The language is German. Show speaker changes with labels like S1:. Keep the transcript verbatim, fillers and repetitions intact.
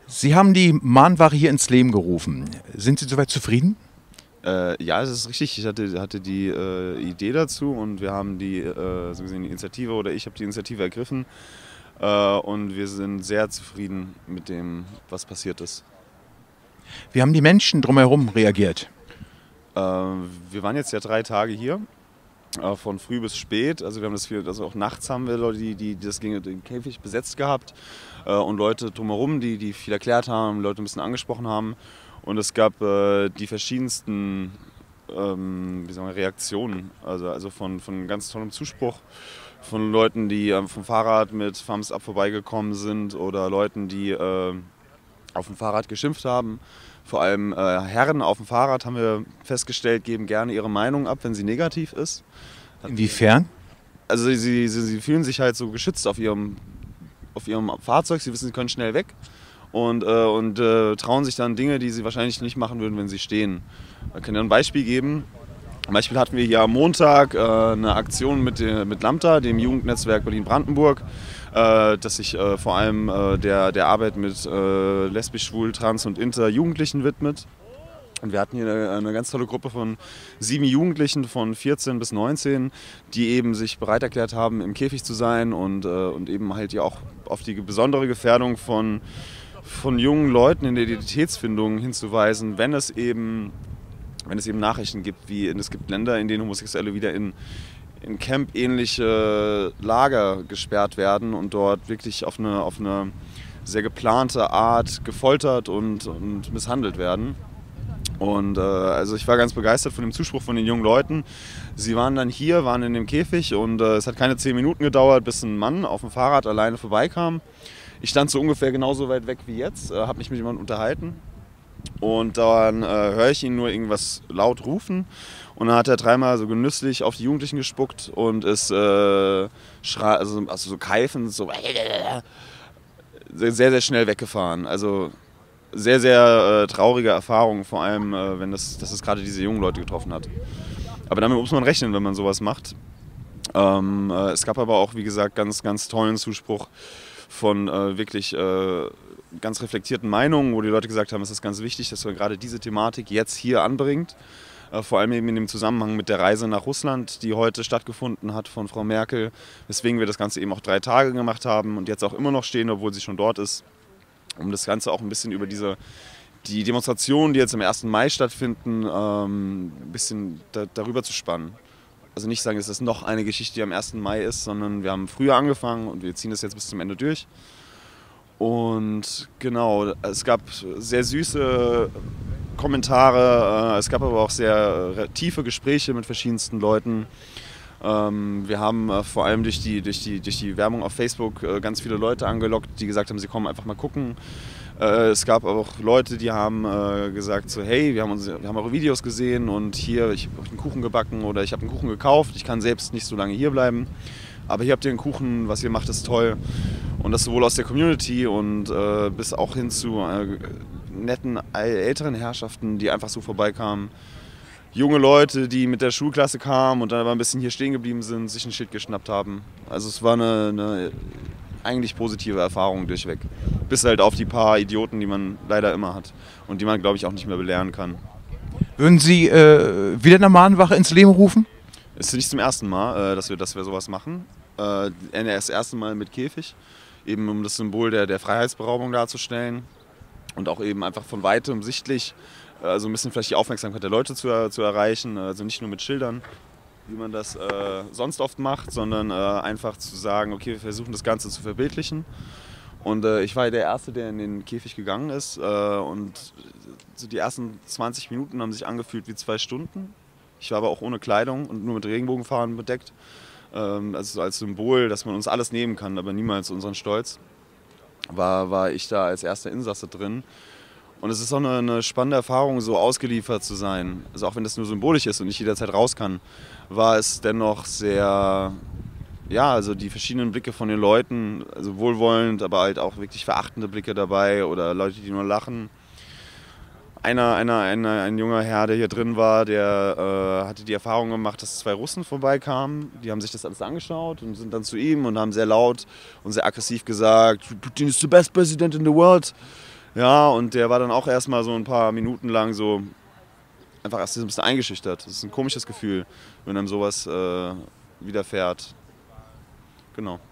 S1: Sie haben die Mahnwache hier ins Leben gerufen. Sind Sie soweit zufrieden?
S2: Äh, ja, das ist richtig. Ich hatte, hatte die äh, Idee dazu und wir haben die, äh, so gesehen die Initiative oder ich habe die Initiative ergriffen äh, und wir sind sehr zufrieden mit dem, was passiert ist.
S1: Wie haben die Menschen drumherum reagiert?
S2: Äh, wir waren jetzt ja drei Tage hier, äh, von früh bis spät. Also wir haben das viel, also auch nachts haben wir Leute, die, die, die das gegen den Käfig besetzt gehabt äh, und Leute drumherum, die, die viel erklärt haben, Leute ein bisschen angesprochen haben. Und es gab äh, die verschiedensten ähm, wie sagen wir, Reaktionen, also, also von, von ganz tollem Zuspruch, von Leuten, die äh, vom Fahrrad mit Thumbs up vorbeigekommen sind oder Leuten, die äh, auf dem Fahrrad geschimpft haben. Vor allem äh, Herren auf dem Fahrrad, haben wir festgestellt, geben gerne ihre Meinung ab, wenn sie negativ ist.
S1: Inwiefern?
S2: Also sie, sie, sie fühlen sich halt so geschützt auf ihrem, auf ihrem Fahrzeug, sie wissen, sie können schnell weg. Und, äh, und äh, trauen sich dann Dinge, die sie wahrscheinlich nicht machen würden, wenn sie stehen. Ich kann ja ein Beispiel geben. Zum Beispiel hatten wir hier am Montag äh, eine Aktion mit, der, mit Lambda, dem Jugendnetzwerk Berlin-Brandenburg, äh, das sich äh, vor allem äh, der, der Arbeit mit äh, lesbisch, schwul, trans und inter Jugendlichen widmet. Und wir hatten hier eine, eine ganz tolle Gruppe von sieben Jugendlichen von vierzehn bis neunzehn, die eben sich bereit erklärt haben, im Käfig zu sein und, äh, und eben halt ja auch auf die besondere Gefährdung von von jungen Leuten in der Identitätsfindung hinzuweisen, wenn es eben, wenn es eben Nachrichten gibt, wie es gibt Länder, in denen Homosexuelle wieder in, in Camp-ähnliche Lager gesperrt werden und dort wirklich auf eine, auf eine sehr geplante Art gefoltert und, und misshandelt werden. Und äh, also ich war ganz begeistert von dem Zuspruch von den jungen Leuten. Sie waren dann hier, waren in dem Käfig und äh, es hat keine zehn Minuten gedauert, bis ein Mann auf dem Fahrrad alleine vorbeikam. Ich stand so ungefähr genauso weit weg wie jetzt, äh, habe mich mit jemandem unterhalten und dann äh, höre ich ihn nur irgendwas laut rufen und dann hat er dreimal so genüsslich auf die Jugendlichen gespuckt und ist äh, also, also so keifend, so sehr, sehr schnell weggefahren. Also sehr, sehr äh, traurige Erfahrung, vor allem, äh, wenn das, dass es gerade diese jungen Leute getroffen hat. Aber damit muss man rechnen, wenn man sowas macht. Ähm, äh, es gab aber auch, wie gesagt, ganz, ganz tollen Zuspruch von äh, wirklich äh, ganz reflektierten Meinungen, wo die Leute gesagt haben, es ist ganz wichtig, dass man gerade diese Thematik jetzt hier anbringt. Äh, vor allem eben in dem Zusammenhang mit der Reise nach Russland, die heute stattgefunden hat von Frau Merkel, weswegen wir das Ganze eben auch drei Tage gemacht haben und jetzt auch immer noch stehen, obwohl sie schon dort ist, um das Ganze auch ein bisschen über diese die Demonstrationen, die jetzt am ersten Mai stattfinden, ähm, ein bisschen da, darüber zu spannen. Also nicht sagen, dass das noch eine Geschichte, die am ersten Mai ist, sondern wir haben früher angefangen und wir ziehen das jetzt bis zum Ende durch. Und genau, es gab sehr süße Kommentare, es gab aber auch sehr tiefe Gespräche mit verschiedensten Leuten. Wir haben vor allem durch die, durch die, durch die Werbung auf Facebook ganz viele Leute angelockt, die gesagt haben, sie kommen einfach mal gucken. Es gab auch Leute, die haben gesagt, so, hey, wir haben, uns, wir haben eure Videos gesehen und hier, ich habe einen Kuchen gebacken oder ich habe einen Kuchen gekauft. Ich kann selbst nicht so lange hier bleiben, aber hier habt ihr einen Kuchen, was ihr macht, ist toll. Und das sowohl aus der Community und äh, bis auch hin zu äh, netten älteren Herrschaften, die einfach so vorbeikamen. Junge Leute, die mit der Schulklasse kamen und dann aber ein bisschen hier stehen geblieben sind, sich ein Schild geschnappt haben. Also es war eine, eine eigentlich positive Erfahrung durchweg. Bis halt auf die paar Idioten, die man leider immer hat und die man, glaube ich, auch nicht mehr belehren kann.
S1: Würden Sie äh, wieder eine Mahnwache ins Leben rufen?
S2: Es ist nicht zum ersten Mal, äh, dass, wir, dass wir sowas machen. Äh, das erste Mal mit Käfig, eben um das Symbol der, der Freiheitsberaubung darzustellen und auch eben einfach von weitem sichtlich also ein bisschen vielleicht die Aufmerksamkeit der Leute zu, zu erreichen, also nicht nur mit Schildern, wie man das äh, sonst oft macht, sondern äh, einfach zu sagen, okay, wir versuchen das Ganze zu verbildlichen. Und äh, ich war der Erste, der in den Käfig gegangen ist äh, und so die ersten zwanzig Minuten haben sich angefühlt wie zwei Stunden. Ich war aber auch ohne Kleidung und nur mit Regenbogenfahnen bedeckt, ähm, also als Symbol, dass man uns alles nehmen kann, aber niemals unseren Stolz, war, war ich da als erster Insasse drin. Und es ist auch eine, eine spannende Erfahrung, so ausgeliefert zu sein. Also auch wenn das nur symbolisch ist und ich jederzeit raus kann, war es dennoch sehr, ja, also die verschiedenen Blicke von den Leuten, also wohlwollend, aber halt auch wirklich verachtende Blicke dabei oder Leute, die nur lachen. Einer, einer, einer, ein junger Herr, der hier drin war, der äh, hatte die Erfahrung gemacht, dass zwei Russen vorbeikamen. Die haben sich das alles angeschaut und sind dann zu ihm und haben sehr laut und sehr aggressiv gesagt, Putin is the best president in the world. Ja, und der war dann auch erstmal so ein paar Minuten lang so einfach erst ein bisschen eingeschüchtert. Das ist ein komisches Gefühl, wenn einem sowas äh, widerfährt. Genau.